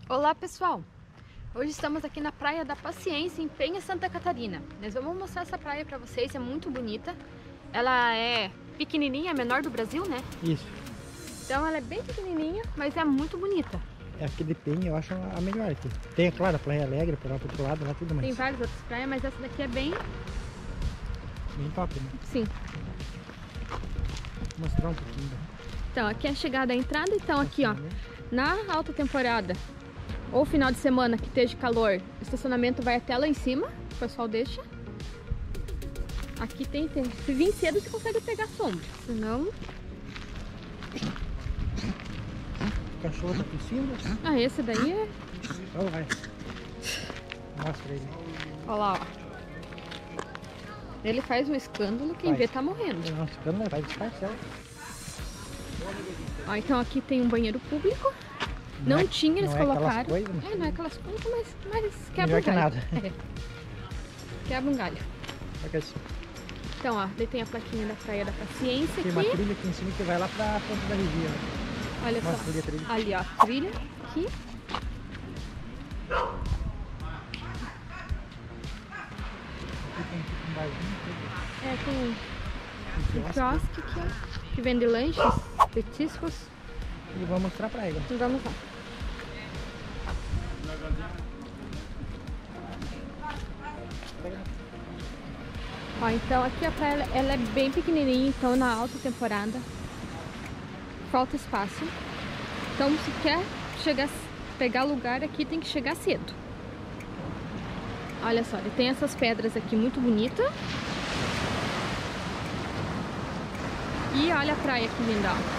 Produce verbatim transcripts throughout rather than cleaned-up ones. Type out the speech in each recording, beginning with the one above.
Olá pessoal, hoje estamos aqui na Praia da Paciência em Penha, Santa Catarina. Nós vamos mostrar essa praia para vocês, é muito bonita. Ela é pequenininha, a menor do Brasil, né? Isso. Então ela é bem pequenininha, mas é muito bonita. É aqui de Penha, eu acho a melhor aqui. Tem, é claro, a Praia Alegre, por lá pro outro lado, lá tudo mais. Tem várias outras praias, mas essa daqui é bem... Bem top, né? Sim. Vou mostrar um pouquinho. Então aqui é a chegada, a entrada, então aqui ó, na alta temporada ou final de semana que esteja calor, o estacionamento vai até lá em cima, o pessoal deixa. Aqui tem, tem. Se vir cedo você consegue pegar sombra, senão... O cachorro tá tossindo. Ah, esse daí é... Então vai. Mostra ele. Olha lá, ó. Ele faz um escândalo, quem Faz. vê tá morrendo. Nossa, câmera vai disfarçar. Ó, então aqui tem um banheiro público. Não, Não é- tinha, eles não é aquelas colocaram. coisas, né? É, não é aquelas coisas, mas, mas quebra Melhor um que galho. nada. É. Quebra um galho. Olha assim. Então, ó, daí tem a plaquinha da Praia da Paciência Tem uma aqui. trilha aqui em cima que vai lá pra ponta da Vigia. Né? Olha Mostra só. ali a trilha. Ali, ó, trilha aqui. Aqui tem tipo um barzinho. Tem É, tem um um quiosque. quiosque aqui, ó, que vende lanches, petiscos. E vou mostrar pra ela. Então vamos lá. Ó, então aqui a praia ela é bem pequenininha, então na alta temporada falta espaço. Então se quer chegar, pegar lugar aqui tem que chegar cedo. Olha só, ele tem essas pedras aqui muito bonitas. E olha a praia que linda, ó.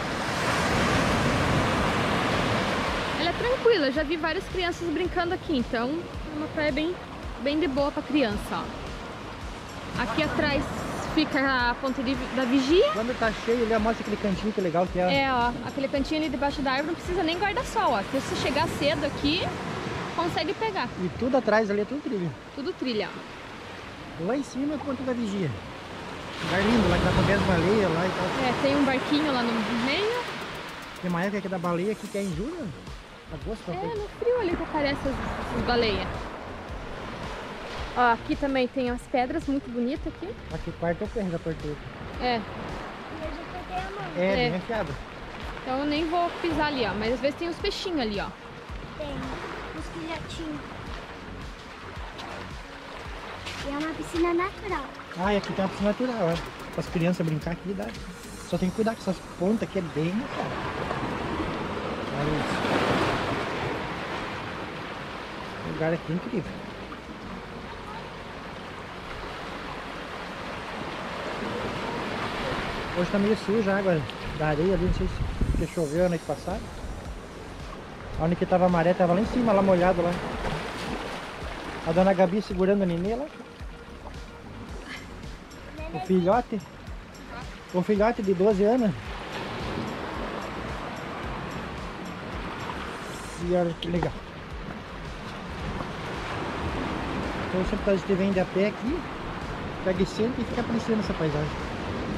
Ela é tranquila, eu já vi várias crianças brincando aqui, então é uma praia bem, bem de boa para criança, ó. Aqui atrás fica a ponte de, da Vigia. Quando tá cheio, ele mostra aquele cantinho que legal que é. É, ó, aquele cantinho ali debaixo da árvore não precisa nem guarda-sol, ó. Se você chegar cedo aqui, consegue pegar. E tudo atrás ali é tudo trilha. Tudo trilha, ó. Lá em cima é a ponta da Vigia. Lugar lindo, lá que dá pra ver as baleias lá e tal. É, tem um barquinho lá no meio. Tem uma época que da baleia aqui que é em julho, agosto. É, no frio ali que aparece as, as baleias. Ó, aqui também tem as pedras muito bonitas aqui. Aqui o quarto é o perto da porteira. É, É, É. bem afiado. então eu nem vou pisar ali, ó. Mas às vezes tem uns peixinhos ali, ó. Tem os filhotinhos. E é uma piscina natural. Ah, e aqui tem uma piscina natural, ó. Para as crianças brincar aqui dá. Só tem que cuidar com essas pontas aqui, é bem natural. Olha isso. O lugar aqui é incrível. Hoje tá meio suja a água da areia ali, não sei se porque choveu a noite passada. Onde que tava a maré, tava lá em cima, lá molhado lá. A dona Gabi segurando a nenê lá. O filhote. O filhote de doze anos. E olha que legal. Então sempre que a gente vem de a pé aqui, pega e senta e fica apreciando essa paisagem.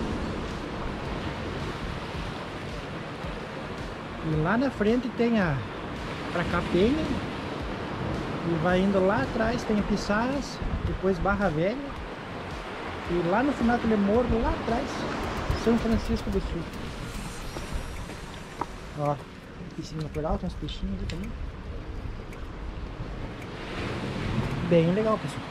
E lá na frente tem a pra cá Penha. E vai indo lá atrás, tem Pissaras, depois Barra Velha. E lá no final aquele morro lá atrás, São Francisco do Sul. Ó, piscina natural, tem uns peixinhos ali também. Bem legal, pessoal.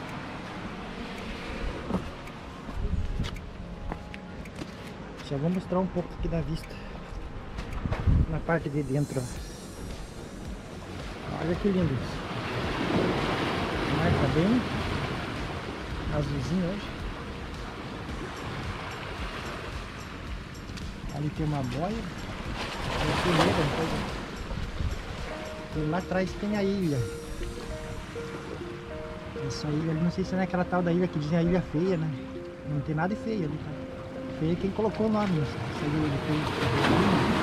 Já vou mostrar um pouco aqui da vista. Na parte de dentro, ó. Olha que lindo isso. O mar tá bem azulzinho hoje. Ali tem uma boia. Tem fileira, coisa. E lá atrás tem a ilha. Essa ilha ali, não sei se é aquela tal da ilha que dizem a ilha feia, né? Não tem nada de feio ali, tá? Feia é quem colocou o nome, essa ilha feia.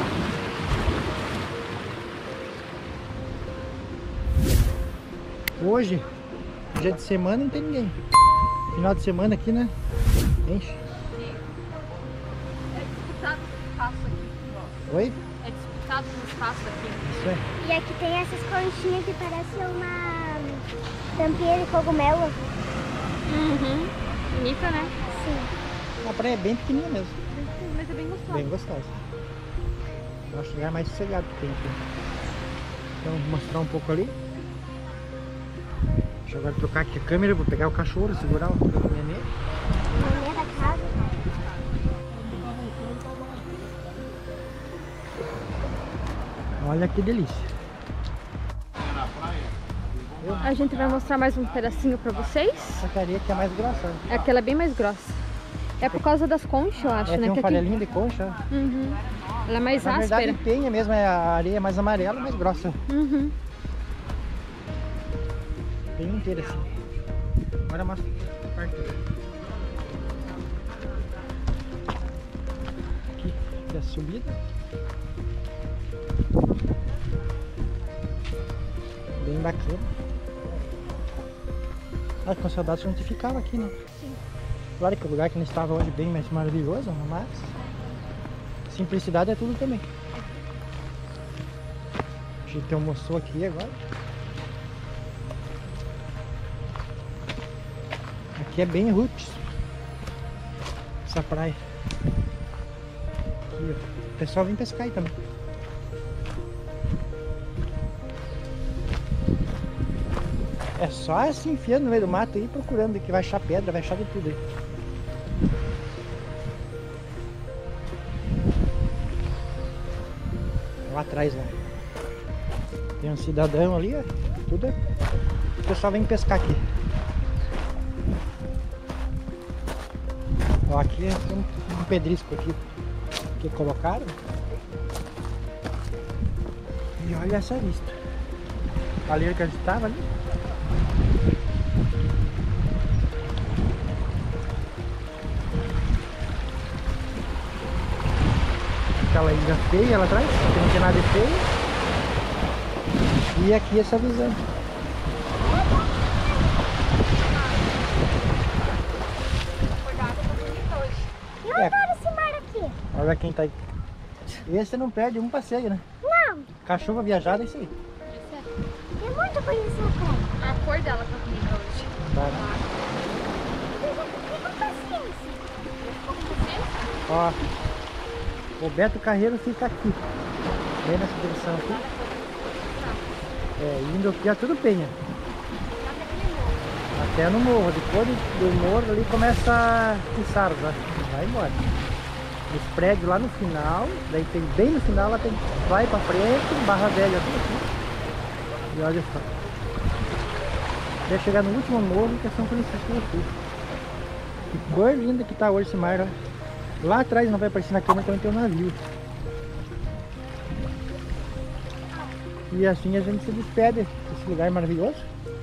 Hoje, dia de semana, não tem ninguém. Final de semana aqui, né? Enche. É disputado esse espaço aqui. Oi? É disputado esse espaço aqui. Isso é. E aqui tem essas conchinhas que parecem uma tampinha de cogumelo. Uhum. Bonita, né? Sim. A praia é bem pequenininha mesmo. Mas é bem gostosa. Bem gostosa. Eu acho o lugar mais sossegado que tem aqui. Então vou mostrar um pouco ali. Deixa eu agora trocar aqui a câmera, vou pegar o cachorro, segurar o nenê. No meio da casa. Olha que delícia. A gente vai mostrar mais um pedacinho pra vocês. Essa areia aqui é mais grossa. É aquela bem mais grossa. É por causa das conchas, eu acho, É, né? tem um que aqui... farelinho de concha. Uhum. Ela é mais Na áspera. verdade, penha mesmo, é a areia mais amarela, mais grossa. Uhum. Bem inteira assim. Agora mostra a parte aqui, aqui é a subida. Bem bacana. Ah, com saudades que a gente ficava aqui, né? Sim. Claro que o lugar que a gente estava hoje é bem mais maravilhoso, mas simplicidade é tudo também. A gente almoçou aqui agora. Aqui é bem roots, essa praia. Aqui, ó. O pessoal vem pescar aí também. É só se enfiando no meio do mato aí procurando que vai achar pedra, vai achar de tudo aí. Lá atrás, lá. Tem um cidadão ali, ó. Tudo. O pessoal vem pescar aqui. Ó, aqui tem um, um pedrisco aqui que colocaram. E olha essa vista. Ali que a gente estava ali. Aquela ilha feia lá atrás, que não tem nada de feio. E aqui essa visão. Eu É. adoro esse mar aqui. Olha quem tá aí. Esse não perde um passeio, né? Não. Cachorro viajado é isso aí. É muito bonito essa praia. A cor dela tá bonita hoje. Tá. Fica com paciência. Ó, o Beto Carreiro fica aqui, bem nessa direção aqui. É, indo aqui é tudo penha. Até no morro, depois do morro ali começa a Pissarros, ó. Vai embora. Os prédios lá no final, daí tem bem no final, lá tem, vai pra frente, Barra Velha tudo aqui. E olha só. Até chegar no último morro que é São Francisco do Sul. Que cor linda que tá hoje esse mar, ó. Lá atrás não vai aparecer na câmera, também tem um navio. E assim a gente se despede desse lugar maravilhoso.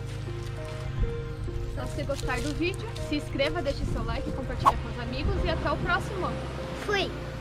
Então, se gostar do vídeo, se inscreva, deixe seu like, compartilhe com os amigos e até o próximo. Fui.